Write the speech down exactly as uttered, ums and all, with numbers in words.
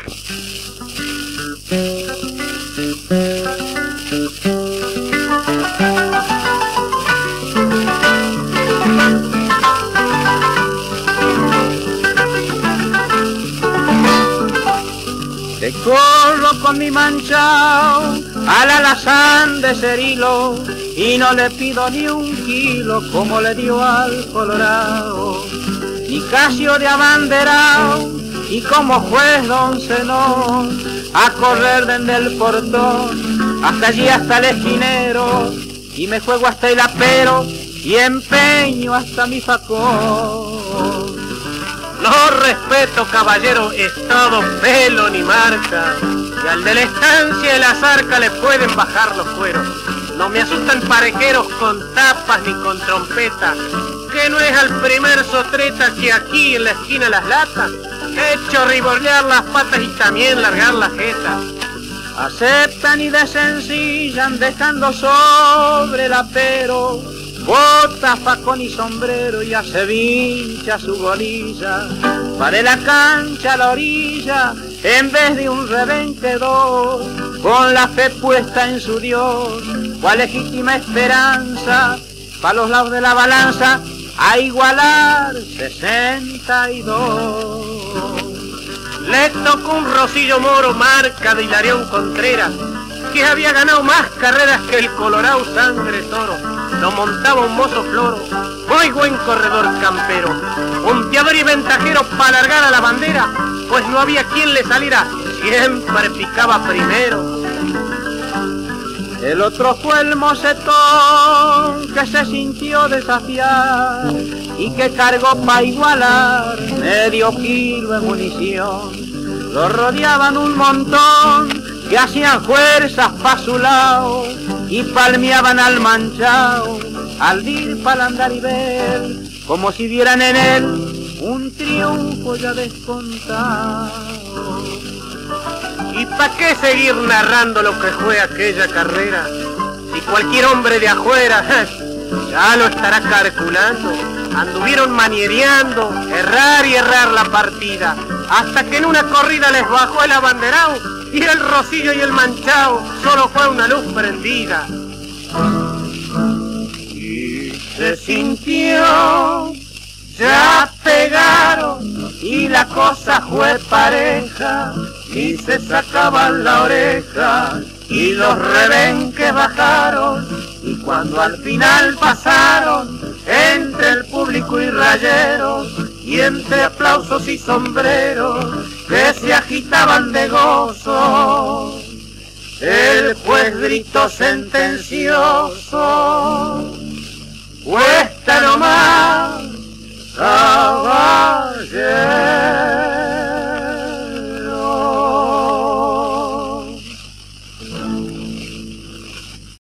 Te corro con mi manchao al alazán de Cerilo y no le pido ni un kilo como le dio al Colorado, ni Casio de abanderao y como juez don Zenón a correr desde el portón hasta allí hasta el esquinero y me juego hasta el apero y empeño hasta mi facón. No respeto, caballero, estado, pelo ni marca, y al de la estancia de la zarca le pueden bajar los cueros. No me asustan parejeros con tapas ni con trompeta, que no es al primer sotreta que aquí en la esquina las latas, hecho riborlear las patas y también largar la jeta. Aceptan y desencillan dejando sobre el apero bota, facón y sombrero y hace vincha su golilla. Para la cancha a la orilla, en vez de un rebenquedor, con la fe puesta en su Dios, cual legítima esperanza, para los lados de la balanza, a igualar sesenta y dos. Le tocó un Rosillo Moro, marca de Hilarión Contreras, que había ganado más carreras que el Colorado Sangre Toro. Lo montaba un mozo floro, muy buen corredor campero, punteador y ventajero para largar a la bandera, pues no había quien le saliera, siempre picaba primero. El otro fue el mocetón que se sintió desafiar y que cargó pa' igualar medio kilo de munición. Lo rodeaban un montón que hacían fuerzas pa' su lado y palmeaban al manchao al ir pa'l andar y ver, como si vieran en él un triunfo ya descontado. ¿Y pa' qué seguir narrando lo que fue aquella carrera? Si cualquier hombre de afuera ya lo estará calculando. Anduvieron maniereando, errar y errar la partida, hasta que en una corrida les bajó el abanderao y el Rosillo y el manchao solo fue una luz prendida. Y se sintió, ya pegaron y la cosa fue pareja y se sacaban la oreja y los rebenques bajaron y cuando al final pasaron entre el público y rayeros y entre aplausos y sombreros que se agitaban de gozo, el juez gritó sentencioso: juez